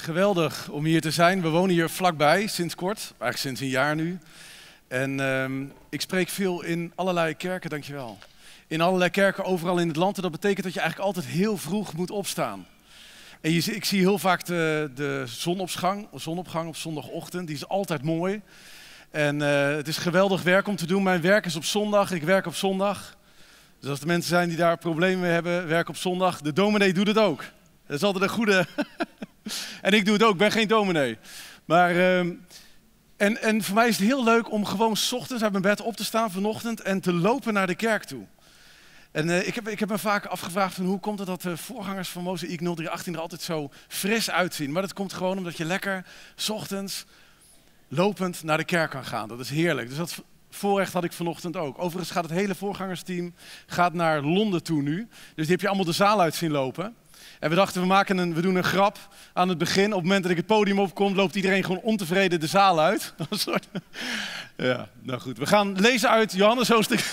Geweldig om hier te zijn. We wonen hier vlakbij, sinds kort, eigenlijk sinds een jaar nu. En ik spreek veel in allerlei kerken, dankjewel. In allerlei kerken overal in het land. En dat betekent dat je eigenlijk altijd heel vroeg moet opstaan. En ik zie heel vaak de zonopgang op zondagochtend. Die is altijd mooi. En het is geweldig werk om te doen. Mijn werk is op zondag, ik werk op zondag. Dus als er mensen zijn die daar problemen mee hebben, werk op zondag. De dominee doet het ook. Dat is altijd een goede... En ik doe het ook, ik ben geen dominee. Maar, en voor mij is het heel leuk om gewoon 's ochtends uit mijn bed op te staan vanochtend en te lopen naar de kerk toe. En ik heb me vaak afgevraagd van hoe komt het dat de voorgangers van Mozaïek 0318 er altijd zo fris uitzien. Maar dat komt gewoon omdat je lekker 's ochtends lopend naar de kerk kan gaan. Dat is heerlijk. Dus dat voorrecht had ik vanochtend ook. Overigens gaat het hele voorgangersteam naar Londen toe nu. Dus die heb je allemaal de zaal uit zien lopen. En we dachten, we doen een grap aan het begin. Op het moment dat ik het podium opkom, loopt iedereen gewoon ontevreden de zaal uit. Ja, nou goed. We gaan lezen uit Johannes hoofdstuk...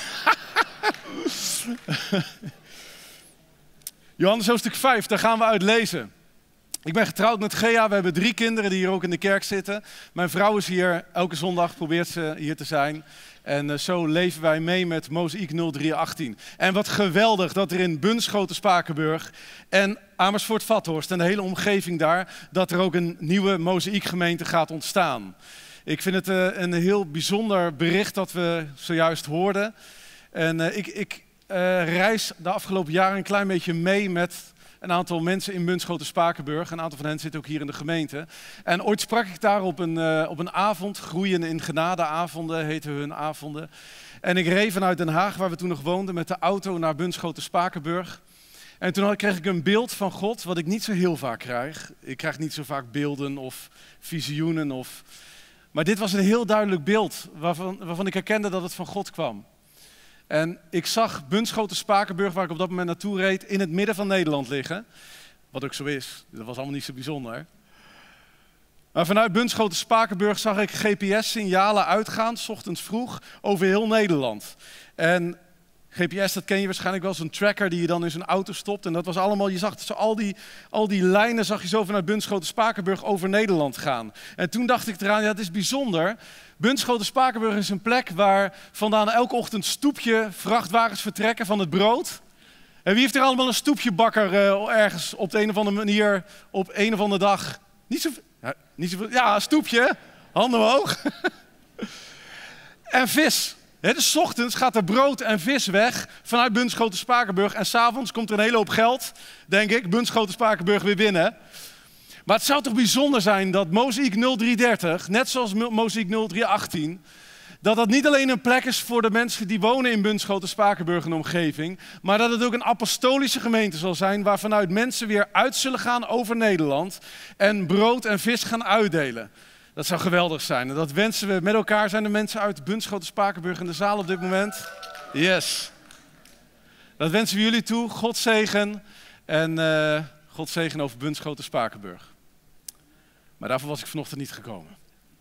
Johannes hoofdstuk 5, daar gaan we uit lezen. Ik ben getrouwd met Gea, we hebben 3 kinderen die hier ook in de kerk zitten. Mijn vrouw is hier, elke zondag probeert ze hier te zijn. En zo leven wij mee met Mozaïek 0318. En wat geweldig dat er in Bunschoten-Spakenburg en Amersfoort-Vathorst en de hele omgeving daar, dat er ook een nieuwe Mozaïekgemeente gaat ontstaan. Ik vind het een heel bijzonder bericht dat we zojuist hoorden. En ik reis de afgelopen jaren een klein beetje mee met een aantal mensen in Bunschoten-Spakenburg. Een aantal van hen zitten ook hier in de gemeente. En ooit sprak ik daar op een avond, Groeien in Genadeavonden heten hun avonden. En ik reed vanuit Den Haag, waar we toen nog woonden, met de auto naar Bunschoten-Spakenburg. En toen kreeg ik een beeld van God, wat ik niet zo heel vaak krijg. Ik krijg niet zo vaak beelden of visioenen. Maar dit was een heel duidelijk beeld waarvan ik herkende dat het van God kwam. En ik zag Bunschoten-Spakenburg, waar ik op dat moment naartoe reed, in het midden van Nederland liggen. Wat ook zo is. Dat was allemaal niet zo bijzonder. Maar vanuit Bunschoten-Spakenburg zag ik GPS-signalen uitgaan, 's ochtends vroeg, over heel Nederland. En GPS, dat ken je waarschijnlijk wel, zo'n tracker die je dan in zo'n auto stopt. En dat was allemaal, je zag zo al die lijnen zag je zo vanuit Bunschoten-Spakenburg over Nederland gaan. En toen dacht ik eraan, ja, het is bijzonder. Bunschoten-Spakenburg is een plek waar vandaan elke ochtend stoepje vrachtwagens vertrekken van het brood. En wie heeft er allemaal een stoepjebakker ergens op de een of andere manier, op een of andere dag? Niet zo, ja, een stoepje, handen omhoog. En vis. Dus 's ochtends gaat er brood en vis weg vanuit Bunschoten-Spakenburg. En 's avonds komt er een hele hoop geld, denk ik, Bunschoten-Spakenburg weer binnen. Maar het zou toch bijzonder zijn dat Mozaïek 0330, net zoals Mozaïek 0318, dat niet alleen een plek is voor de mensen die wonen in Bunschoten-Spakenburg en omgeving, maar dat het ook een apostolische gemeente zal zijn waar vanuit mensen weer uit zullen gaan over Nederland en brood en vis gaan uitdelen. Dat zou geweldig zijn. En dat wensen we met elkaar. Zijn er mensen uit Bunschoten-Spakenburg in de zaal op dit moment? Yes. Dat wensen we jullie toe. God zegen. En God zegen over Bunschoten-Spakenburg. Maar daarvoor was ik vanochtend niet gekomen.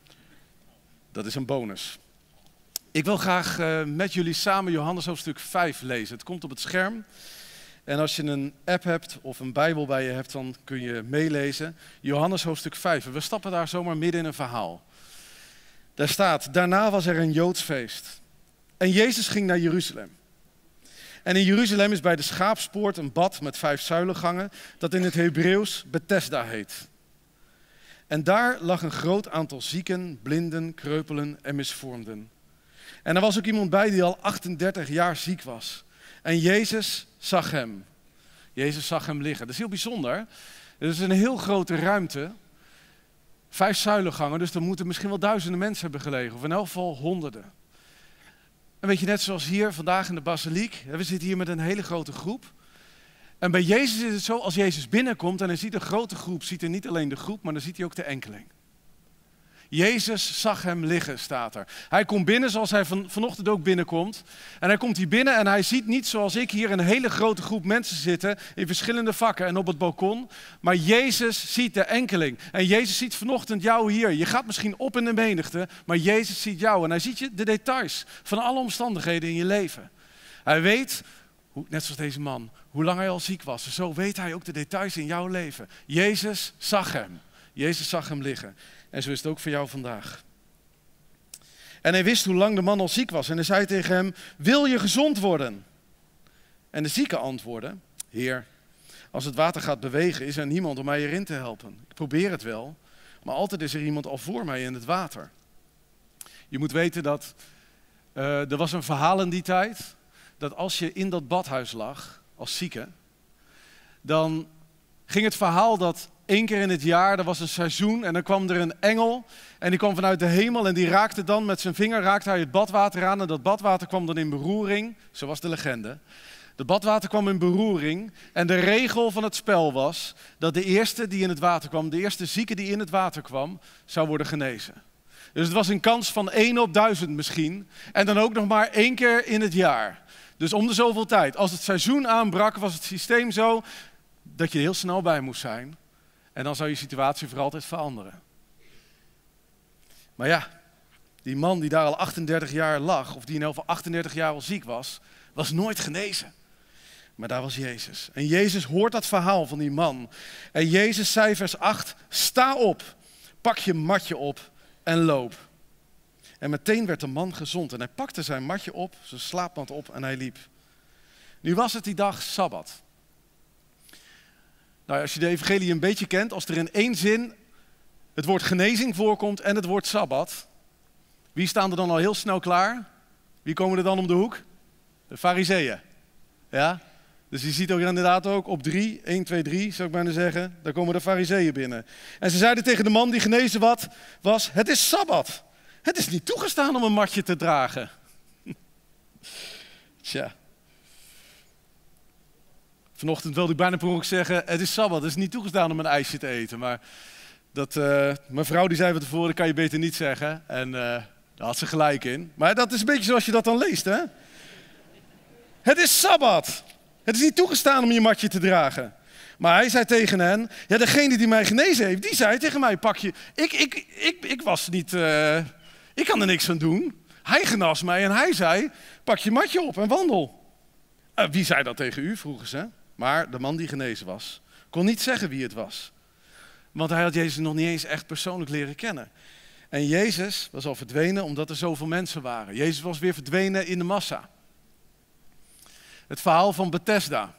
Dat is een bonus. Ik wil graag met jullie samen Johannes hoofdstuk 5 lezen. Het komt op het scherm. En als je een app hebt of een Bijbel bij je hebt, dan kun je meelezen. Johannes hoofdstuk 5. We stappen daar zomaar midden in een verhaal. Daar staat, daarna was er een Joods feest. En Jezus ging naar Jeruzalem. En in Jeruzalem is bij de Schaapspoort een bad met 5 zuilengangen, dat in het Hebreeuws Bethesda heet. En daar lag een groot aantal zieken, blinden, kreupelen en misvormden. En er was ook iemand bij die al 38 jaar ziek was. En Jezus zag hem. Jezus zag hem liggen. Dat is heel bijzonder. Het is een heel grote ruimte. 5 zuilengangen, dus er moeten misschien wel duizenden mensen hebben gelegen. Of in elk geval honderden. En weet je, net zoals hier vandaag in de basiliek. We zitten hier met een hele grote groep. En bij Jezus is het zo, als Jezus binnenkomt en hij ziet een grote groep, ziet hij niet alleen de groep, maar dan ziet hij ook de enkeling. Jezus zag hem liggen, staat er. Hij komt binnen zoals hij vanochtend ook binnenkomt. En hij komt hier binnen en hij ziet niet zoals ik hier een hele grote groep mensen zitten in verschillende vakken en op het balkon. Maar Jezus ziet de enkeling. En Jezus ziet vanochtend jou hier. Je gaat misschien op in de menigte, maar Jezus ziet jou. En hij ziet je de details van alle omstandigheden in je leven. Hij weet, net zoals deze man, hoe lang hij al ziek was. Zo weet hij ook de details in jouw leven. Jezus zag hem. Jezus zag hem liggen. En zo is het ook voor jou vandaag. En hij wist hoe lang de man al ziek was. En hij zei tegen hem, wil je gezond worden? En de zieke antwoordde, Heer, als het water gaat bewegen, is er niemand om mij erin te helpen. Ik probeer het wel, maar altijd is er iemand al voor mij in het water. Je moet weten dat er was een verhaal in die tijd, dat als je in dat badhuis lag, als zieke, dan ging het verhaal dat 1 keer in het jaar, er was een seizoen en dan kwam er een engel en die kwam vanuit de hemel en die raakte dan met zijn vinger raakte hij het badwater aan en dat badwater kwam dan in beroering, zo was de legende. Het badwater kwam in beroering en de regel van het spel was dat de eerste die in het water kwam, de eerste zieke die in het water kwam, zou worden genezen. Dus het was een kans van 1 op 1000 misschien en dan ook nog maar 1 keer in het jaar. Dus om de zoveel tijd. Als het seizoen aanbrak was het systeem zo dat je heel snel bij moest zijn. En dan zou je situatie voor altijd veranderen. Maar ja, die man die daar al 38 jaar lag, of die in ieder geval 38 jaar al ziek was, was nooit genezen. Maar daar was Jezus. En Jezus hoort dat verhaal van die man. En Jezus zei vers 8, sta op, pak je matje op en loop. En meteen werd de man gezond en hij pakte zijn matje op, zijn slaapmat op en hij liep. Nu was het die dag Sabbat. Nou, als je de evangelie een beetje kent, als er in 1 zin het woord genezing voorkomt en het woord Sabbat, wie staan er dan al heel snel klaar? Wie komen er dan om de hoek? De Farizeeën. Ja? Dus je ziet ook inderdaad ook op 3, 1, 2, 3 zou ik bijna zeggen, daar komen de Farizeeën binnen. En ze zeiden tegen de man die genezen was, het is Sabbat. Het is niet toegestaan om een matje te dragen. Tja. Vanochtend wilde ik bijna per ongeluk zeggen, het is Sabbat, het is niet toegestaan om een ijsje te eten. Maar mijn vrouw die zei van tevoren, dat kan je beter niet zeggen. En daar had ze gelijk in. Maar dat is een beetje zoals je dat dan leest, hè? Het is Sabbat. Het is niet toegestaan om je matje te dragen. Maar hij zei tegen hen, ja, degene die mij genezen heeft, die zei tegen mij, pak je... Ik was niet... ik kan er niks aan doen. Hij genas mij en hij zei, pak je matje op en wandel. Wie zei dat tegen u, vroegen ze. Maar de man die genezen was, kon niet zeggen wie het was. Want hij had Jezus nog niet eens echt persoonlijk leren kennen. En Jezus was al verdwenen omdat er zoveel mensen waren. Jezus was weer verdwenen in de massa. Het verhaal van Bethesda.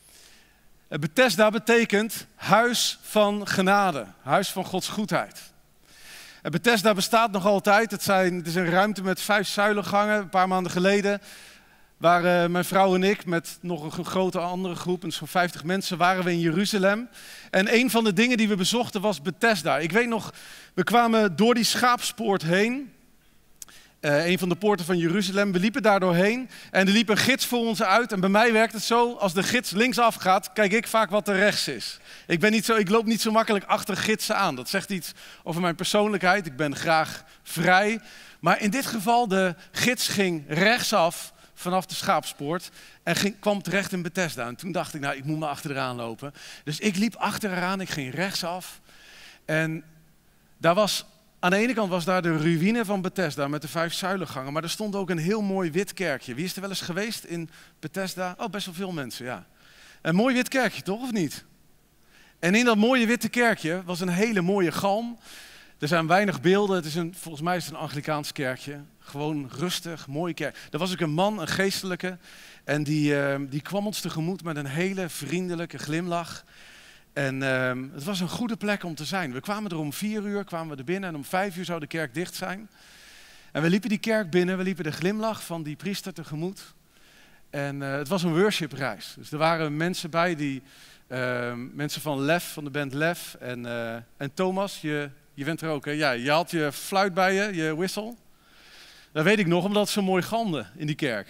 Bethesda betekent huis van genade, huis van Gods goedheid. En Bethesda bestaat nog altijd. Het is een ruimte met 5 zuilengangen. Een paar maanden geleden waren mijn vrouw en ik met nog een grote andere groep, zo'n 50 mensen, waren we in Jeruzalem. En een van de dingen die we bezochten was Bethesda. Ik weet nog, we kwamen door die schaapspoort heen. Een van de poorten van Jeruzalem. We liepen daar doorheen en er liep een gids voor ons uit. En bij mij werkt het zo, als de gids linksaf gaat, kijk ik vaak wat er rechts is. Ik loop niet zo makkelijk achter gidsen aan. Dat zegt iets over mijn persoonlijkheid. Ik ben graag vrij. Maar in dit geval, de gids ging rechtsaf vanaf de schaapspoort en kwam terecht in Bethesda. En toen dacht ik, nou, ik moet maar achteraan lopen. Dus ik liep achteraan, ik ging rechtsaf. En daar was... Aan de ene kant was daar de ruïne van Bethesda met de 5 zuilengangen. Maar er stond ook een heel mooi wit kerkje. Wie is er wel eens geweest in Bethesda? Oh, best wel veel mensen, ja. Een mooi wit kerkje, toch of niet? En in dat mooie witte kerkje was een hele mooie galm. Er zijn weinig beelden. Volgens mij is het een Anglikaans kerkje. Gewoon rustig, mooi kerk. Er was ook een man, een geestelijke. En die kwam ons tegemoet met een hele vriendelijke glimlach. En het was een goede plek om te zijn. We kwamen er om 4 uur, kwamen we er binnen en om 5 uur zou de kerk dicht zijn. En we liepen die kerk binnen, we liepen de glimlach van die priester tegemoet. En het was een worshipreis. Dus er waren mensen bij, mensen van Lef, van de band Lef. En Thomas, je bent er ook, hè? Ja, je had je fluit bij je whistle. Dat weet ik nog, omdat het zo mooi galmde in die kerk.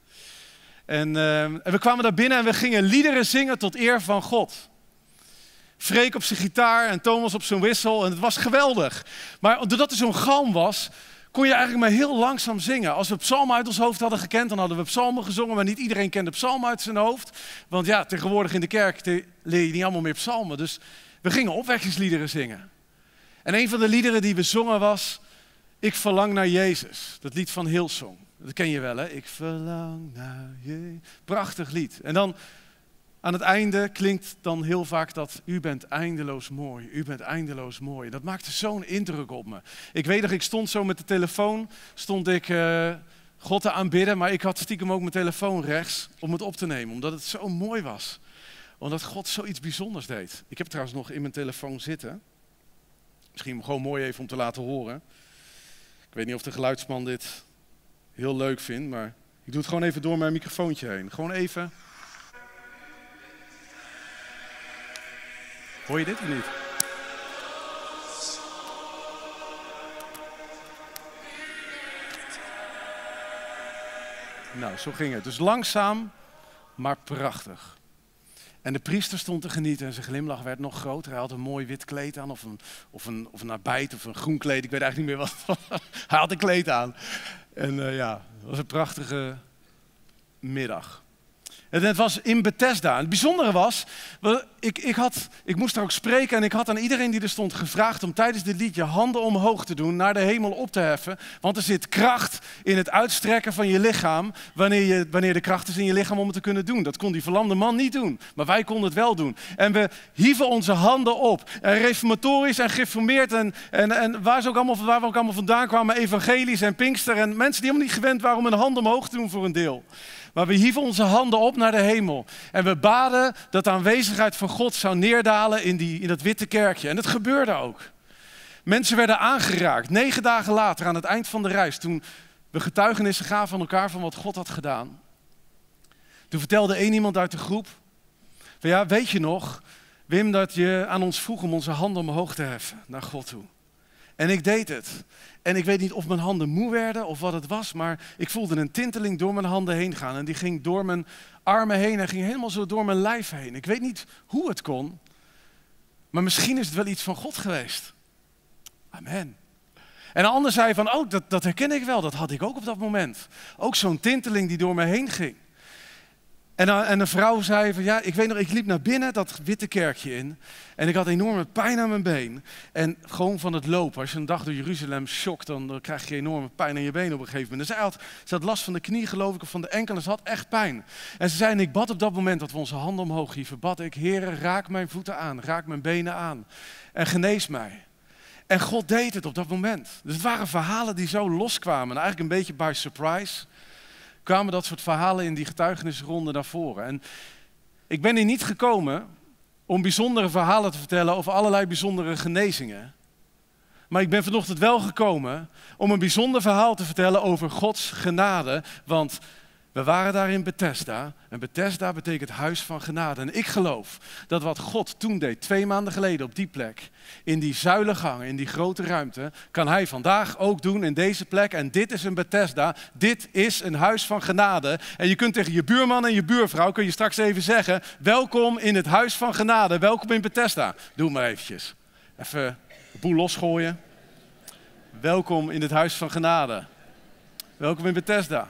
En we kwamen daar binnen en we gingen liederen zingen tot eer van God. Freek op zijn gitaar en Thomas op zijn wissel en het was geweldig. Maar doordat er zo'n galm was, kon je eigenlijk maar heel langzaam zingen. Als we psalmen uit ons hoofd hadden gekend, dan hadden we psalmen gezongen, maar niet iedereen kende psalmen uit zijn hoofd. Want ja, tegenwoordig in de kerk leer je niet allemaal meer psalmen. Dus we gingen opwekkingsliederen zingen. En een van de liederen die we zongen was, Ik verlang naar Jezus. Dat lied van Hillsong. Dat ken je wel, hè? Ik verlang naar Jezus. Prachtig lied. En dan aan het einde klinkt dan heel vaak dat u bent eindeloos mooi, u bent eindeloos mooi. Dat maakte zo'n indruk op me. Ik weet nog, ik stond zo met de telefoon, stond ik God te aanbidden, maar ik had stiekem ook mijn telefoon rechts om het op te nemen, omdat het zo mooi was. Omdat God zoiets bijzonders deed. Ik heb trouwens nog in mijn telefoon zitten. Misschien gewoon mooi even om te laten horen. Ik weet niet of de geluidsman dit heel leuk vindt, maar ik doe het gewoon even door mijn microfoontje heen. Gewoon even. Hoor je dit of niet? Nou, zo ging het. Dus langzaam, maar prachtig. En de priester stond te genieten en zijn glimlach werd nog groter. Hij had een mooi wit kleed aan, of een nabijt of een groen kleed. Ik weet eigenlijk niet meer wat. Hij had een kleed aan. En ja, het was een prachtige middag. En het was in Bethesda. Het bijzondere was, ik moest er ook spreken en ik had aan iedereen die er stond gevraagd om tijdens dit lied je handen omhoog te doen, naar de hemel op te heffen. Want er zit kracht in het uitstrekken van je lichaam, wanneer de kracht is in je lichaam om het te kunnen doen. Dat kon die verlamde man niet doen, maar wij konden het wel doen. En we hieven onze handen op. En reformatorisch en gereformeerd en waar we ook allemaal vandaan kwamen, evangelisch en Pinkster en mensen die helemaal niet gewend waren om hun handen omhoog te doen voor een deel. Maar we hieven onze handen op naar de hemel. En we baden dat de aanwezigheid van God zou neerdalen in dat witte kerkje. En dat gebeurde ook. Mensen werden aangeraakt. 9 dagen later, aan het eind van de reis, toen we getuigenissen gaven aan elkaar van wat God had gedaan. Toen vertelde één iemand uit de groep, van ja, weet je nog, Wim, dat je aan ons vroeg om onze handen omhoog te heffen naar God toe. En ik deed het. En ik weet niet of mijn handen moe werden of wat het was, maar ik voelde een tinteling door mijn handen heen gaan. En die ging door mijn armen heen en ging helemaal zo door mijn lijf heen. Ik weet niet hoe het kon, maar misschien is het wel iets van God geweest. Amen. En een ander zei van, oh, dat herken ik wel, dat had ik ook op dat moment. Ook zo'n tinteling die door me heen ging. En een vrouw zei van, ja, ik weet nog, ik liep naar binnen dat witte kerkje in. En ik had enorme pijn aan mijn been. En gewoon van het lopen. Als je een dag door Jeruzalem schokt, dan krijg je enorme pijn aan je been op een gegeven moment. En ze had last van de knie, geloof ik, of van de enkel. En ze had echt pijn. En ze zei, en ik bad op dat moment dat we onze handen omhoog hieven. Bad ik, Heere, raak mijn voeten aan, raak mijn benen aan. En genees mij. En God deed het op dat moment. Dus het waren verhalen die zo loskwamen. Eigenlijk een beetje by surprise kwamen dat soort verhalen in die getuigenisronde naar voren. En ik ben hier niet gekomen om bijzondere verhalen te vertellen over allerlei bijzondere genezingen. Maar ik ben vanochtend wel gekomen om een bijzonder verhaal te vertellen over Gods genade. Want we waren daar in Bethesda. En Bethesda betekent huis van genade. En ik geloof dat wat God toen deed, 2 maanden geleden op die plek, in die zuilengang, in die grote ruimte, kan hij vandaag ook doen in deze plek. En dit is een Bethesda. Dit is een huis van genade. En je kunt tegen je buurman en je buurvrouw, kun je straks even zeggen, welkom in het huis van genade. Welkom in Bethesda. Doe maar eventjes. Even de boel losgooien. Welkom in het huis van genade. Welkom in Bethesda.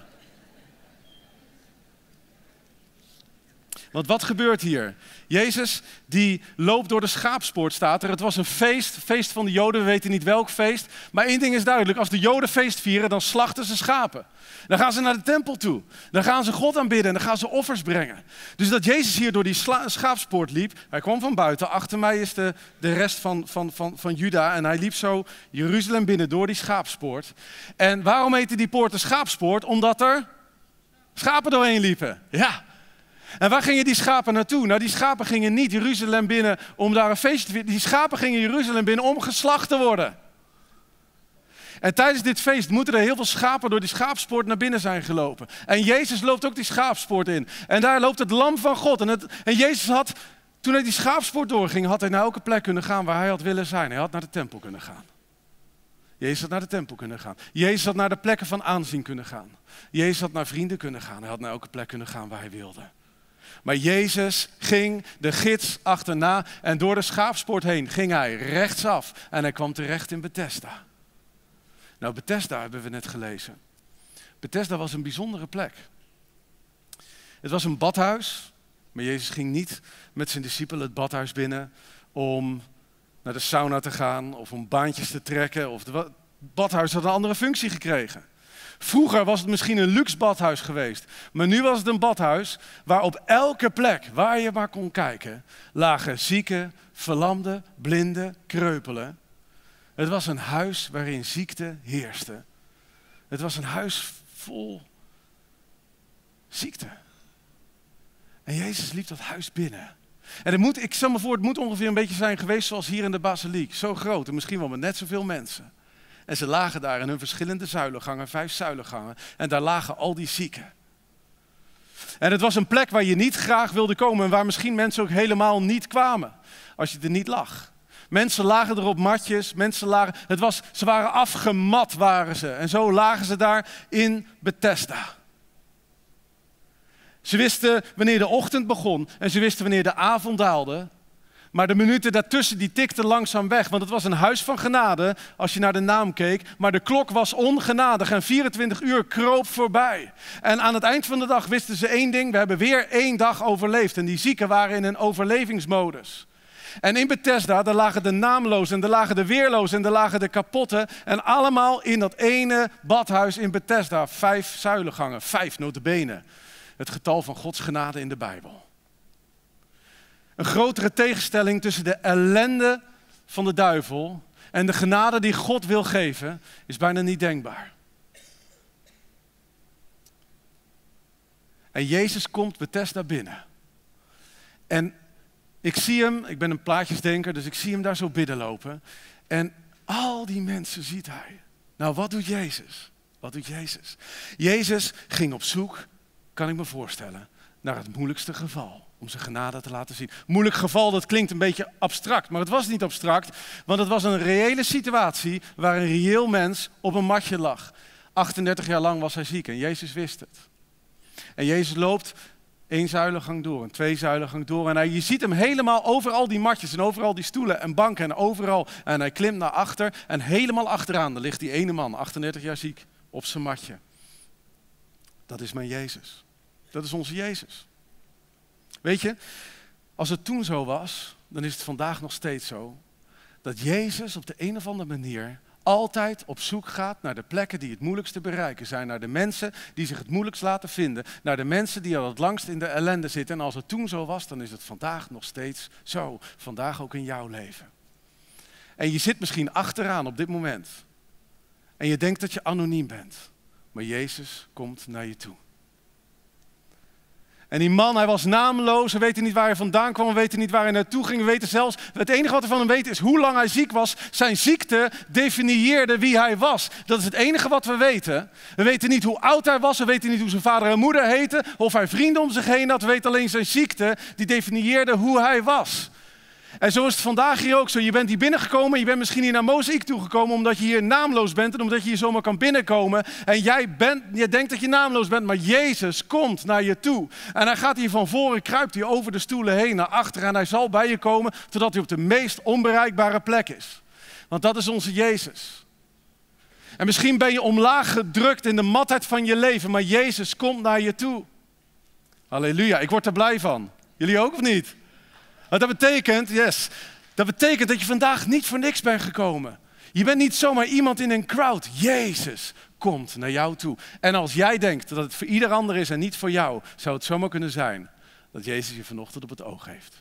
Want wat gebeurt hier? Jezus die loopt door de schaapspoort, staat er. Het was een feest van de Joden, we weten niet welk feest. Maar één ding is duidelijk, als de Joden feest vieren, dan slachten ze schapen. Dan gaan ze naar de tempel toe. Dan gaan ze God aanbidden en dan gaan ze offers brengen. Dus dat Jezus hier door die schaapspoort liep, hij kwam van buiten. Achter mij is de rest van Juda en hij liep zo Jeruzalem binnen door die schaapspoort. En waarom heette die poort de schaapspoort? Omdat er schapen doorheen liepen. Ja. En waar gingen die schapen naartoe? Nou, die schapen gingen niet Jeruzalem binnen om daar een feestje te vieren. Die schapen gingen Jeruzalem binnen om geslacht te worden. En tijdens dit feest moeten er heel veel schapen door die schaapspoort naar binnen zijn gelopen. En Jezus loopt ook die schaapspoort in. En daar loopt het lam van God. En Jezus had, toen hij die schaapspoort doorging, had hij naar elke plek kunnen gaan waar hij had willen zijn. Hij had naar de tempel kunnen gaan. Jezus had naar de tempel kunnen gaan. Jezus had naar de plekken van aanzien kunnen gaan. Jezus had naar vrienden kunnen gaan. Hij had naar elke plek kunnen gaan waar hij wilde. Maar Jezus ging de gids achterna en door de schaapspoort heen ging hij rechtsaf. En hij kwam terecht in Bethesda. Nou, Bethesda hebben we net gelezen. Bethesda was een bijzondere plek. Het was een badhuis, maar Jezus ging niet met zijn discipelen het badhuis binnen om naar de sauna te gaan of om baantjes te trekken. Het badhuis had een andere functie gekregen. Vroeger was het misschien een luxe badhuis geweest. Maar nu was het een badhuis waar op elke plek, waar je maar kon kijken, lagen zieken, verlamden, blinden, kreupelen. Het was een huis waarin ziekte heerste. Het was een huis vol ziekte. En Jezus liep dat huis binnen. En ik stel me voor, het moet ongeveer een beetje zijn geweest zoals hier in de basiliek. Zo groot en misschien wel met net zoveel mensen. En ze lagen daar in hun verschillende zuilengangen, 5 zuilengangen. En daar lagen al die zieken. En het was een plek waar je niet graag wilde komen en waar misschien mensen ook helemaal niet kwamen. Als je er niet lag. Mensen lagen er op matjes, ze waren afgemat waren ze. En zo lagen ze daar in Bethesda. Ze wisten wanneer de ochtend begon en ze wisten wanneer de avond daalde. Maar de minuten daartussen die tikten langzaam weg, want het was een huis van genade als je naar de naam keek. Maar de klok was ongenadig en 24 uur kroop voorbij. En aan het eind van de dag wisten ze één ding, we hebben weer 1 dag overleefd. En die zieken waren in een overlevingsmodus. En in Bethesda, daar lagen de naamlozen en daar lagen de weerlozen en daar lagen de kapotten. En allemaal in dat ene badhuis in Bethesda, 5 zuilengangen, 5 nota bene. Het getal van Gods genade in de Bijbel. Een grotere tegenstelling tussen de ellende van de duivel en de genade die God wil geven, is bijna niet denkbaar. En Jezus komt Bethesda binnen. En ik zie hem, ik ben een plaatjesdenker, dus ik zie hem daar zo binnenlopen. En al die mensen ziet hij. Nou, wat doet Jezus? Wat doet Jezus? Jezus ging op zoek, kan ik me voorstellen, naar het moeilijkste geval. Om zijn genade te laten zien. Moeilijk geval, dat klinkt een beetje abstract. Maar het was niet abstract, want het was een reële situatie waar een reëel mens op een matje lag. 38 jaar lang was hij ziek en Jezus wist het. En Jezus loopt 1 zuilengang door, een 2 zuilengang door. En je ziet hem helemaal over al die matjes en over al die stoelen en banken en overal. En hij klimt naar achter en helemaal achteraan, daar ligt die ene man, 38 jaar ziek, op zijn matje. Dat is mijn Jezus. Dat is onze Jezus. Weet je, als het toen zo was, dan is het vandaag nog steeds zo. Dat Jezus op de een of andere manier altijd op zoek gaat naar de plekken die het moeilijkst te bereiken zijn. Naar de mensen die zich het moeilijkst laten vinden. Naar de mensen die al het langst in de ellende zitten. En als het toen zo was, dan is het vandaag nog steeds zo. Vandaag ook in jouw leven. En je zit misschien achteraan op dit moment. En je denkt dat je anoniem bent. Maar Jezus komt naar je toe. En die man, hij was naamloos, we weten niet waar hij vandaan kwam, we weten niet waar hij naartoe ging. We weten zelfs, het enige wat we van hem weten is hoe lang hij ziek was. Zijn ziekte definieerde wie hij was. Dat is het enige wat we weten. We weten niet hoe oud hij was, we weten niet hoe zijn vader en moeder heten, of hij vrienden om zich heen had. We weten alleen zijn ziekte, die definieerde hoe hij was. En zo is het vandaag hier ook zo. Je bent hier binnengekomen, je bent misschien hier naar Mozaïek toegekomen omdat je hier naamloos bent en omdat je hier zomaar kan binnenkomen. En je denkt dat je naamloos bent, maar Jezus komt naar je toe. En hij gaat hier van voren, kruipt hij over de stoelen heen naar achteren en hij zal bij je komen totdat hij op de meest onbereikbare plek is. Want dat is onze Jezus. En misschien ben je omlaag gedrukt in de matheid van je leven, maar Jezus komt naar je toe. Halleluja, ik word er blij van. Jullie ook of niet? Dat betekent dat je vandaag niet voor niks bent gekomen. Je bent niet zomaar iemand in een crowd. Jezus komt naar jou toe. En als jij denkt dat het voor ieder ander is en niet voor jou, zou het zomaar kunnen zijn dat Jezus je vanochtend op het oog heeft.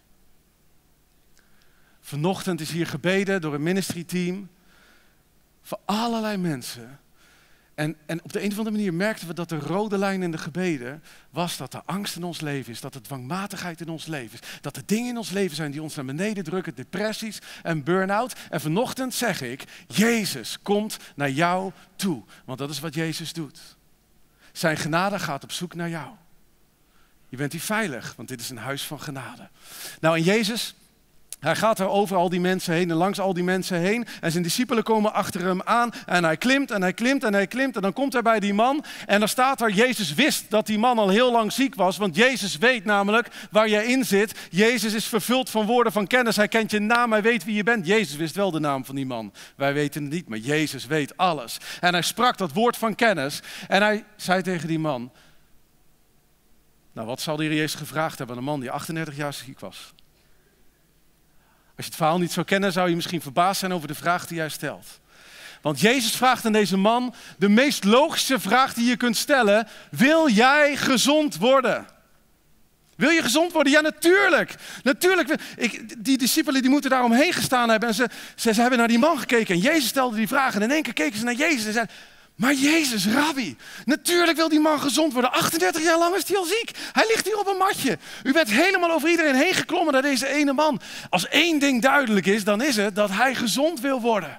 Vanochtend is hier gebeden door een ministry-team voor allerlei mensen. En op de een of andere manier merkten we dat de rode lijn in de gebeden was dat er angst in ons leven is, dat er dwangmatigheid in ons leven is, dat er dingen in ons leven zijn die ons naar beneden drukken, depressies en burn-out. En vanochtend zeg ik, Jezus komt naar jou toe, want dat is wat Jezus doet. Zijn genade gaat op zoek naar jou. Je bent hier veilig, want dit is een huis van genade. Nou, en Jezus, hij gaat er over al die mensen heen en langs al die mensen heen. En zijn discipelen komen achter hem aan. En hij klimt en hij klimt en hij klimt. En dan komt hij bij die man. En dan staat er, Jezus wist dat die man al heel lang ziek was. Want Jezus weet namelijk waar jij in zit. Jezus is vervuld van woorden van kennis. Hij kent je naam, hij weet wie je bent. Jezus wist wel de naam van die man. Wij weten het niet, maar Jezus weet alles. En hij sprak dat woord van kennis. En hij zei tegen die man, nou, wat zal de Heer Jezus gevraagd hebben aan een man die 38 jaar ziek was? Als je het verhaal niet zou kennen, zou je misschien verbaasd zijn over de vraag die hij stelt. Want Jezus vraagt aan deze man de meest logische vraag die je kunt stellen. Wil jij gezond worden? Wil je gezond worden? Ja, natuurlijk. Natuurlijk. Die discipelen die moeten daar omheen gestaan hebben. En ze hebben naar die man gekeken. En Jezus stelde die vraag. En in één keer keken ze naar Jezus en zeiden... Maar Jezus, Rabbi, natuurlijk wil die man gezond worden. 38 jaar lang is hij al ziek. Hij ligt hier op een matje. U bent helemaal over iedereen heen geklommen naar deze ene man. Als één ding duidelijk is, dan is het dat hij gezond wil worden.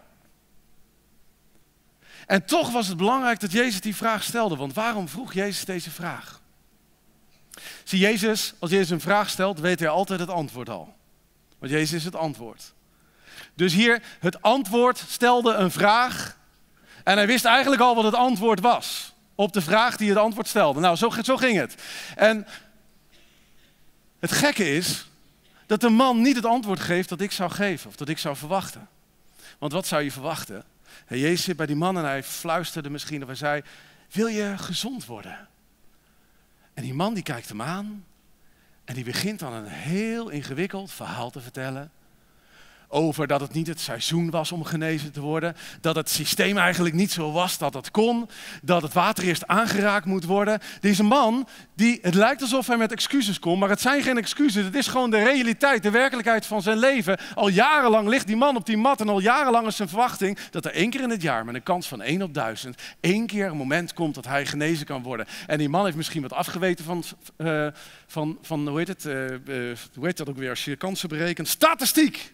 En toch was het belangrijk dat Jezus die vraag stelde. Want waarom vroeg Jezus deze vraag? Zie, Jezus, als Jezus een vraag stelt, weet hij altijd het antwoord al. Want Jezus is het antwoord. Dus hier, het antwoord stelde een vraag. En hij wist eigenlijk al wat het antwoord was. Op de vraag die het antwoord stelde. Nou, zo ging het. En het gekke is dat de man niet het antwoord geeft dat ik zou geven. Of dat ik zou verwachten. Want wat zou je verwachten? Jezus zit bij die man en hij fluisterde misschien of hij zei... Wil je gezond worden? En die man die kijkt hem aan. En die begint dan een heel ingewikkeld verhaal te vertellen. Over dat het niet het seizoen was om genezen te worden. Dat het systeem eigenlijk niet zo was dat het kon. Dat het water eerst aangeraakt moet worden. Deze man, het lijkt alsof hij met excuses komt. Maar het zijn geen excuses. Het is gewoon de realiteit, de werkelijkheid van zijn leven. Al jarenlang ligt die man op die mat. En al jarenlang is zijn verwachting dat er 1 keer in het jaar, met een kans van 1 op 1000... 1 keer een moment komt dat hij genezen kan worden. En die man heeft misschien wat afgeweten van hoe heet dat ook weer als je kansen berekent? Statistiek!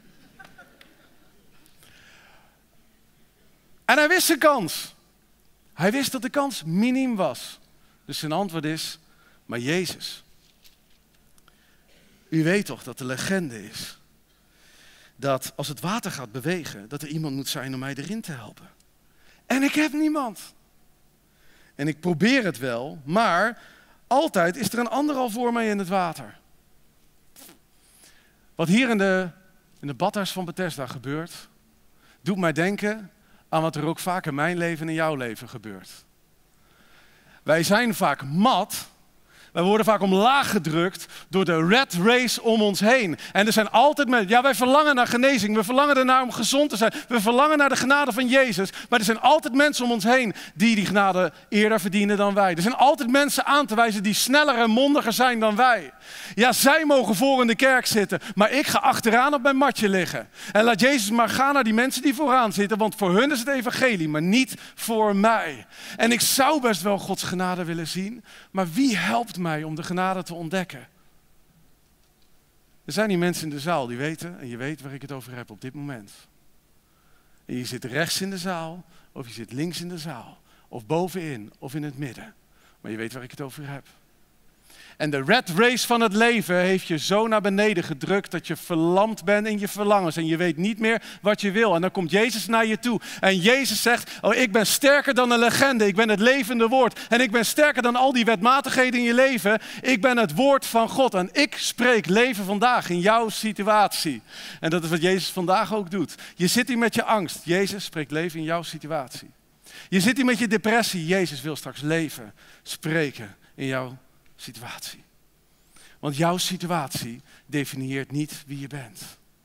En hij wist zijn kans. Hij wist dat de kans miniem was. Dus zijn antwoord is, maar Jezus, u weet toch dat de legende is dat als het water gaat bewegen, dat er iemand moet zijn om mij erin te helpen. En ik heb niemand. En ik probeer het wel, maar altijd is er een ander al voor mij in het water. Wat hier in de badhuis van Bethesda gebeurt, doet mij denken aan wat er ook vaak in mijn leven en in jouw leven gebeurt. Wij zijn vaak mat. Wij worden vaak omlaag gedrukt door de rat race om ons heen. En er zijn altijd mensen, ja, wij verlangen naar genezing. We verlangen ernaar om gezond te zijn. We verlangen naar de genade van Jezus. Maar er zijn altijd mensen om ons heen die genade eerder verdienen dan wij. Er zijn altijd mensen aan te wijzen die sneller en mondiger zijn dan wij. Ja, zij mogen voor in de kerk zitten. Maar ik ga achteraan op mijn matje liggen. En laat Jezus maar gaan naar die mensen die vooraan zitten. Want voor hun is het evangelie, maar niet voor mij. En ik zou best wel Gods genade willen zien. Maar wie helpt mij om de genade te ontdekken? Er zijn die mensen in de zaal die weten, en je weet waar ik het over heb op dit moment. En je zit rechts in de zaal, of je zit links in de zaal, of bovenin, of in het midden. Maar je weet waar ik het over heb. En de rat race van het leven heeft je zo naar beneden gedrukt dat je verlamd bent in je verlangens. En je weet niet meer wat je wil. En dan komt Jezus naar je toe. En Jezus zegt, oh, ik ben sterker dan een legende. Ik ben het levende woord. En ik ben sterker dan al die wetmatigheden in je leven. Ik ben het woord van God. En ik spreek leven vandaag in jouw situatie. En dat is wat Jezus vandaag ook doet. Je zit hier met je angst. Jezus spreekt leven in jouw situatie. Je zit hier met je depressie. Jezus wil straks leven spreken in jouw situatie. Want jouw situatie definieert niet wie je bent.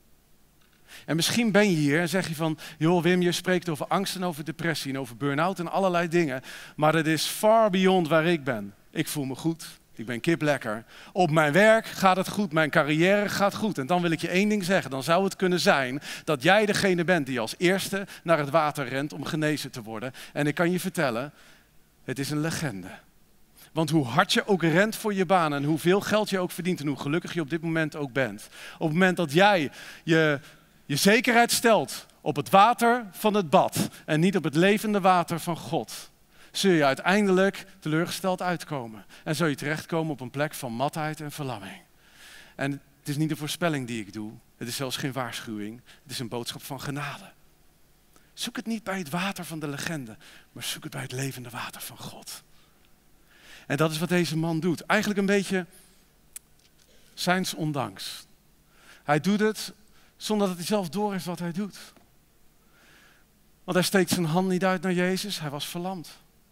En misschien ben je hier en zeg je van, joh Wim, je spreekt over angst en over depressie en over burn-out en allerlei dingen. Maar dat is far beyond waar ik ben. Ik voel me goed. Ik ben kiplekker. Op mijn werk gaat het goed. Mijn carrière gaat goed. En dan wil ik je 1 ding zeggen. Dan zou het kunnen zijn dat jij degene bent die als eerste naar het water rent om genezen te worden. En ik kan je vertellen, het is een legende. Want hoe hard je ook rent voor je baan en hoeveel geld je ook verdient en hoe gelukkig je op dit moment ook bent. Op het moment dat jij je zekerheid stelt op het water van het bad en niet op het levende water van God, zul je uiteindelijk teleurgesteld uitkomen. En zul je terechtkomen op een plek van matheid en verlamming. En het is niet een voorspelling die ik doe. Het is zelfs geen waarschuwing. Het is een boodschap van genade. Zoek het niet bij het water van de legende, maar zoek het bij het levende water van God. En dat is wat deze man doet. Eigenlijk een beetje zijns ondanks. Hij doet het zonder dat hij zelf door heeft wat hij doet. Want hij steekt zijn hand niet uit naar Jezus, hij was verlamd.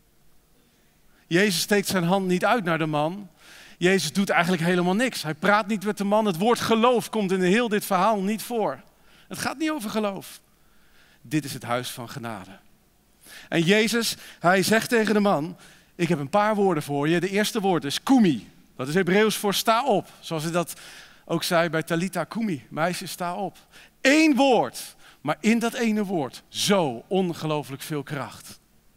Jezus steekt zijn hand niet uit naar de man. Jezus doet eigenlijk helemaal niks. Hij praat niet met de man. Het woord geloof komt in heel dit verhaal niet voor. Het gaat niet over geloof. dit is het huis van genade. En Jezus, hij zegt tegen de man, ik heb een paar woorden voor je. De eerste woord is kumi. Dat is Hebreeuws voor sta op. Zoals hij dat ook zei bij Talitha kumi. Meisje, sta op. 1 woord. Maar in dat ene woord zo ongelooflijk veel kracht.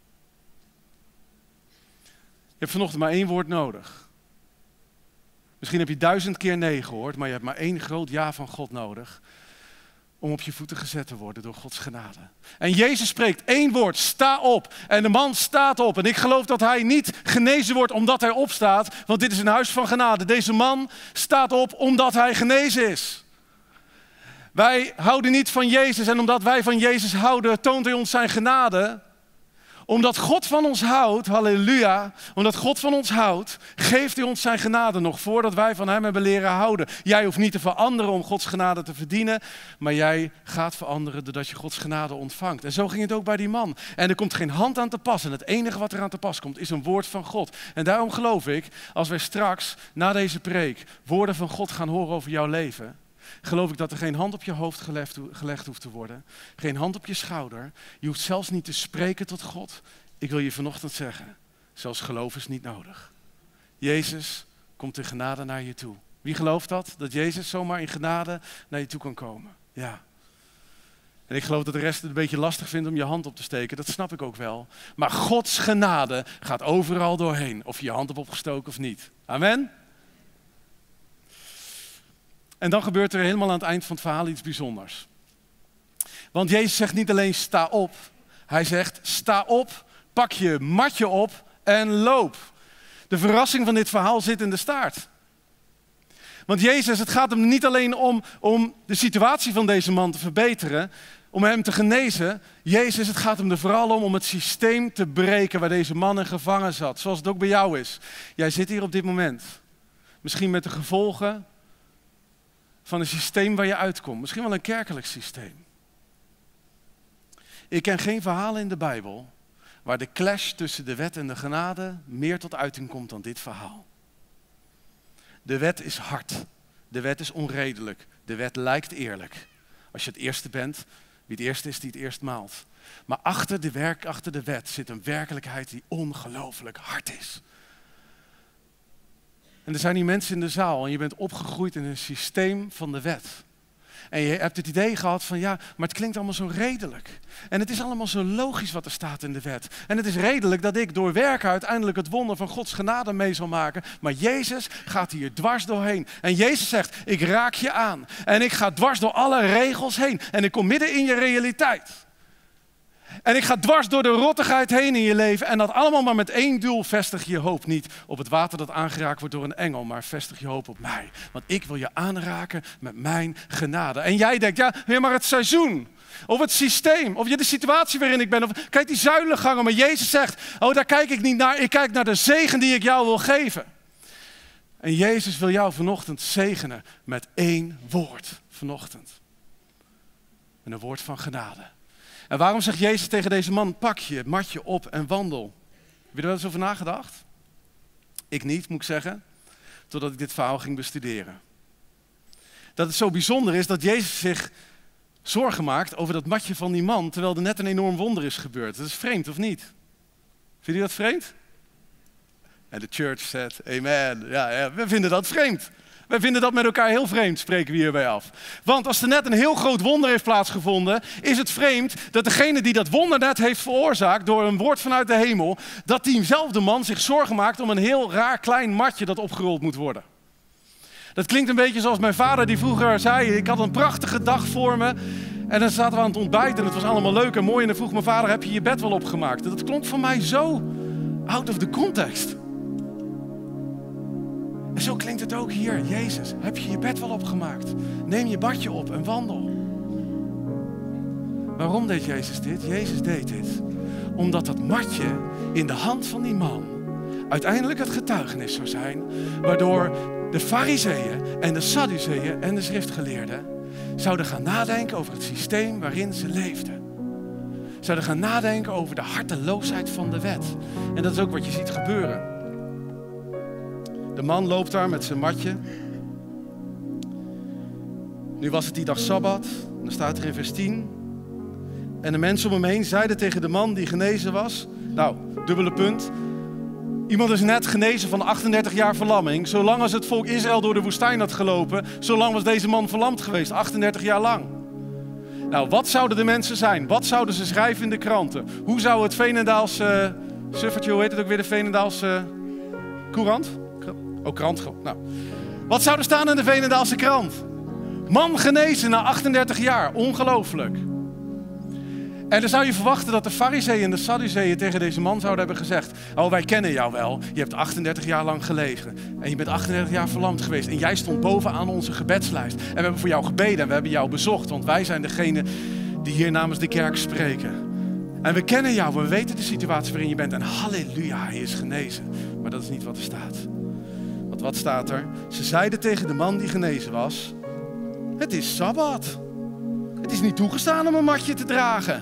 Je hebt vanochtend maar 1 woord nodig. Misschien heb je 1000 keer nee gehoord, maar je hebt maar 1 groot ja van God nodig. Om op je voeten gezet te worden door Gods genade. En Jezus spreekt 1 woord, sta op. En de man staat op. En ik geloof dat hij niet genezen wordt omdat hij opstaat. Want dit is een huis van genade. Deze man staat op omdat hij genezen is. Wij houden niet van Jezus. En omdat wij van Jezus houden, toont hij ons zijn genade. Omdat God van ons houdt, halleluja, omdat God van ons houdt, geeft hij ons zijn genade nog voordat wij van hem hebben leren houden. Jij hoeft niet te veranderen om Gods genade te verdienen, maar jij gaat veranderen doordat je Gods genade ontvangt. En zo ging het ook bij die man. En er komt geen hand aan te pas en het enige wat er aan te pas komt is een woord van God. En daarom geloof ik, als wij straks na deze preek woorden van God gaan horen over jouw leven, geloof ik dat er geen hand op je hoofd gelegd hoeft te worden. Geen hand op je schouder. Je hoeft zelfs niet te spreken tot God. Ik wil je vanochtend zeggen, zelfs geloof is niet nodig. Jezus komt in genade naar je toe. Wie gelooft dat? Dat Jezus zomaar in genade naar je toe kan komen? Ja. En ik geloof dat de rest het een beetje lastig vindt om je hand op te steken. Dat snap ik ook wel. Maar Gods genade gaat overal doorheen. Of je je hand hebt opgestoken of niet. Amen? En dan gebeurt er helemaal aan het eind van het verhaal iets bijzonders. Want Jezus zegt niet alleen sta op. Hij zegt sta op, pak je matje op en loop. De verrassing van dit verhaal zit in de staart. Want Jezus, het gaat hem niet alleen om de situatie van deze man te verbeteren, om hem te genezen. Jezus, het gaat hem er vooral om het systeem te breken waar deze man in gevangen zat. Zoals het ook bij jou is. Jij zit hier op dit moment. Misschien met de gevolgen van een systeem waar je uitkomt. Misschien wel een kerkelijk systeem. Ik ken geen verhalen in de Bijbel waar de clash tussen de wet en de genade meer tot uiting komt dan dit verhaal. De wet is hard. De wet is onredelijk. De wet lijkt eerlijk. Als je het eerste bent, wie het eerste is die het eerst maalt. Maar achter de wet zit een werkelijkheid die ongelooflijk hard is. En er zijn hier mensen in de zaal en je bent opgegroeid in een systeem van de wet. En je hebt het idee gehad van ja, maar het klinkt allemaal zo redelijk. En het is allemaal zo logisch wat er staat in de wet. En het is redelijk dat ik door werken uiteindelijk het wonder van Gods genade mee zal maken. Maar Jezus gaat hier dwars doorheen. En Jezus zegt, ik raak je aan. En ik ga dwars door alle regels heen. En ik kom midden in je realiteit. En ik ga dwars door de rottigheid heen in je leven. En dat allemaal maar met 1 doel. Vestig je hoop niet op het water dat aangeraakt wordt door een engel. Maar vestig je hoop op mij. Want ik wil je aanraken met mijn genade. En jij denkt, ja, maar het seizoen. Of het systeem. Of de situatie waarin ik ben. Of kijk die zuilengangen. Maar Jezus zegt, oh daar kijk ik niet naar. Ik kijk naar de zegen die ik jou wil geven. En Jezus wil jou vanochtend zegenen met 1 woord. Vanochtend. En een woord van genade. En waarom zegt Jezus tegen deze man, pak je matje op en wandel? Heb je er wel eens over nagedacht? Ik niet, moet ik zeggen, totdat ik dit verhaal ging bestuderen. Dat het zo bijzonder is dat Jezus zich zorgen maakt over dat matje van die man, terwijl er net een enorm wonder is gebeurd. Dat is vreemd, of niet? Vindt u dat vreemd? En de church zegt, amen. Ja, we vinden dat vreemd. Wij vinden dat met elkaar heel vreemd, spreken we hierbij af. Want als er net een heel groot wonder heeft plaatsgevonden, is het vreemd dat degene die dat wonder net heeft veroorzaakt door een woord vanuit de hemel, dat diezelfde man zich zorgen maakt om een heel raar klein matje dat opgerold moet worden. Dat klinkt een beetje zoals mijn vader die vroeger zei, ik had een prachtige dag voor me en dan zaten we aan het ontbijten en het was allemaal leuk en mooi en dan vroeg mijn vader, heb je je bed wel opgemaakt? Dat klonk voor mij zo out of the context. En zo klinkt het ook hier. Jezus, heb je je bed wel opgemaakt? Neem je badje op en wandel. Waarom deed Jezus dit? Jezus deed dit omdat dat matje in de hand van die man uiteindelijk het getuigenis zou zijn, waardoor de Farizeeën en de Sadduceeën en de schriftgeleerden zouden gaan nadenken over het systeem waarin ze leefden. Zouden gaan nadenken over de harteloosheid van de wet. En dat is ook wat je ziet gebeuren. De man loopt daar met zijn matje. Nu was het die dag Sabbat. Dan staat er in vers 10. En de mensen om hem heen zeiden tegen de man die genezen was. Nou, dubbele punt. Iemand is net genezen van 38 jaar verlamming. Zolang als het volk Israël door de woestijn had gelopen, zolang was deze man verlamd geweest, 38 jaar lang. Nou, wat zouden de mensen zijn? Wat zouden ze schrijven in de kranten? Hoe zou het Veenendaalse suffertje, hoe heet het ook weer, de Veenendaalse courant? Oh, krant. Nou. Wat zou er staan in de Veenendaalse krant? Man genezen na 38 jaar. Ongelooflijk. En dan zou je verwachten dat de Farizeeën en de Sadduceeën tegen deze man zouden hebben gezegd: oh, wij kennen jou wel. Je hebt 38 jaar lang gelegen. En je bent 38 jaar verlamd geweest. En jij stond bovenaan onze gebedslijst. En we hebben voor jou gebeden en we hebben jou bezocht. Want wij zijn degene die hier namens de kerk spreken. En we kennen jou. We weten de situatie waarin je bent. En halleluja, hij is genezen. Maar dat is niet wat er staat. Want wat staat er? Ze zeiden tegen de man die genezen was: het is Sabbat. Het is niet toegestaan om een matje te dragen.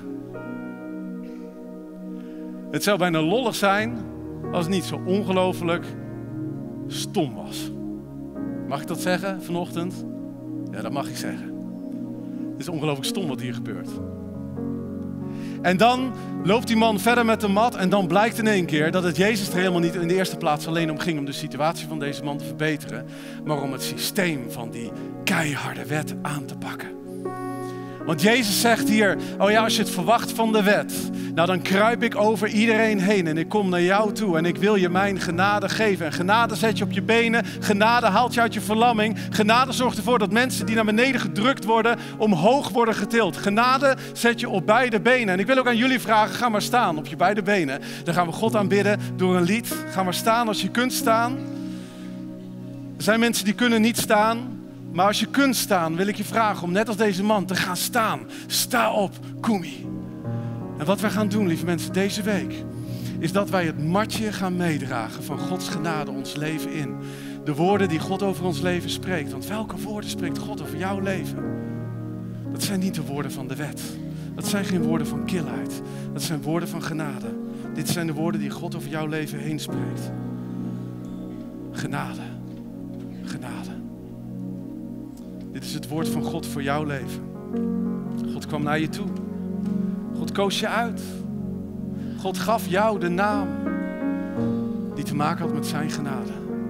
Het zou bijna lollig zijn als het niet zo ongelooflijk stom was. Mag ik dat zeggen vanochtend? Ja, dat mag ik zeggen. Het is ongelooflijk stom wat hier gebeurt. En dan loopt die man verder met de mat en dan blijkt in één keer dat het Jezus er helemaal niet in de eerste plaats alleen om ging om de situatie van deze man te verbeteren, maar om het systeem van die keiharde wet aan te pakken. Want Jezus zegt hier, oh ja, als je het verwacht van de wet, nou dan kruip ik over iedereen heen en ik kom naar jou toe en ik wil je mijn genade geven. En genade zet je op je benen, genade haalt je uit je verlamming. Genade zorgt ervoor dat mensen die naar beneden gedrukt worden, omhoog worden getild. Genade zet je op beide benen. En ik wil ook aan jullie vragen, ga maar staan op je beide benen. Dan gaan we God aanbidden door een lied. Ga maar staan als je kunt staan. Er zijn mensen die kunnen niet staan. Maar als je kunt staan, wil ik je vragen om net als deze man te gaan staan. Sta op, Kumi. En wat wij gaan doen, lieve mensen, deze week, is dat wij het matje gaan meedragen van Gods genade ons leven in. De woorden die God over ons leven spreekt. Want welke woorden spreekt God over jouw leven? Dat zijn niet de woorden van de wet. Dat zijn geen woorden van kilheid. Dat zijn woorden van genade. Dit zijn de woorden die God over jouw leven heen spreekt. Genade. Genade. Dit is het woord van God voor jouw leven. God kwam naar je toe. God koos je uit. God gaf jou de naam die te maken had met zijn genade.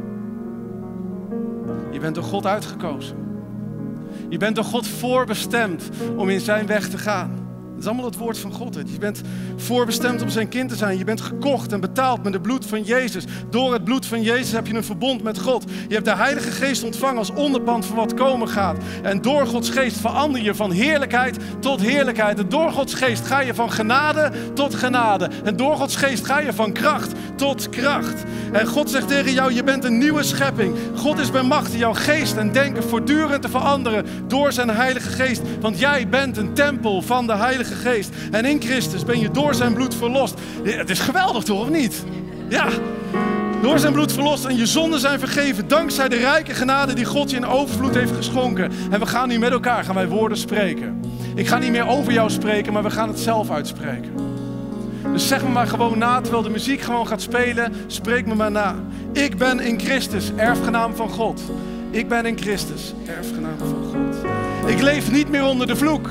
Je bent door God uitgekozen. Je bent door God voorbestemd om in zijn weg te gaan. Dat is allemaal het woord van God. Je bent voorbestemd om zijn kind te zijn. Je bent gekocht en betaald met het bloed van Jezus. Door het bloed van Jezus heb je een verbond met God. Je hebt de Heilige Geest ontvangen als onderpand voor wat komen gaat. En door Gods Geest verander je van heerlijkheid tot heerlijkheid. En door Gods Geest ga je van genade tot genade. En door Gods Geest ga je van kracht tot kracht. En God zegt tegen jou, je bent een nieuwe schepping. God is bij macht jouw geest en denken voortdurend te veranderen door zijn Heilige Geest. Want jij bent een tempel van de Heilige Geest. En in Christus ben je door zijn bloed verlost. Het is geweldig toch, of niet? Ja. Door zijn bloed verlost en je zonden zijn vergeven. Dankzij de rijke genade die God je in overvloed heeft geschonken. En we gaan nu met elkaar, gaan wij woorden spreken. Ik ga niet meer over jou spreken, maar we gaan het zelf uitspreken. Dus zeg me maar gewoon na, terwijl de muziek gewoon gaat spelen. Spreek me maar na. Ik ben in Christus, erfgenaam van God. Ik ben in Christus, erfgenaam van God. Ik leef niet meer onder de vloek.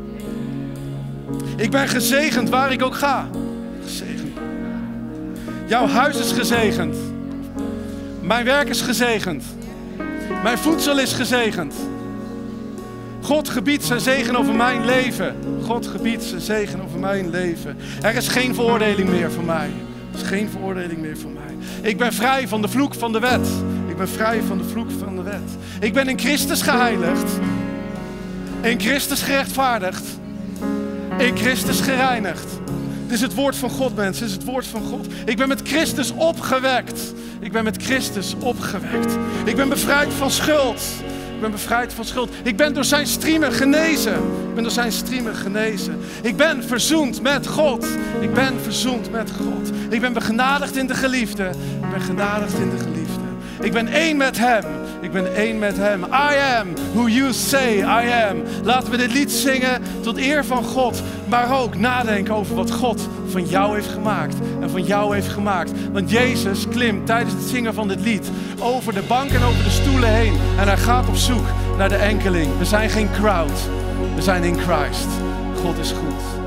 Ik ben gezegend waar ik ook ga. Gezegend. Jouw huis is gezegend. Mijn werk is gezegend. Mijn voedsel is gezegend. God gebiedt zijn zegen over mijn leven. God gebiedt zijn zegen over mijn leven. Er is geen veroordeling meer voor mij. Er is geen veroordeling meer voor mij. Ik ben vrij van de vloek van de wet. Ik ben vrij van de vloek van de wet. Ik ben in Christus geheiligd. In Christus gerechtvaardigd. In Christus gereinigd. Dit is het woord van God, mensen. Dit is het woord van God. Ik ben met Christus opgewekt. Ik ben met Christus opgewekt. Ik ben bevrijd van schuld. Ik ben bevrijd van schuld. Ik ben door zijn striemen genezen. Ik ben door zijn striemen genezen. Ik ben verzoend met God. Ik ben verzoend met God. Ik ben begenadigd in de geliefde. Ik ben genadigd in de geliefde. Ik ben één met hem. Ik ben één met hem. I am who you say I am. Laten we dit lied zingen tot eer van God. Maar ook nadenken over wat God van jou heeft gemaakt. En van jou heeft gemaakt. Want Jezus klimt tijdens het zingen van dit lied over de bank en over de stoelen heen. En hij gaat op zoek naar de enkeling. We zijn geen crowd. We zijn in Christ. God is goed.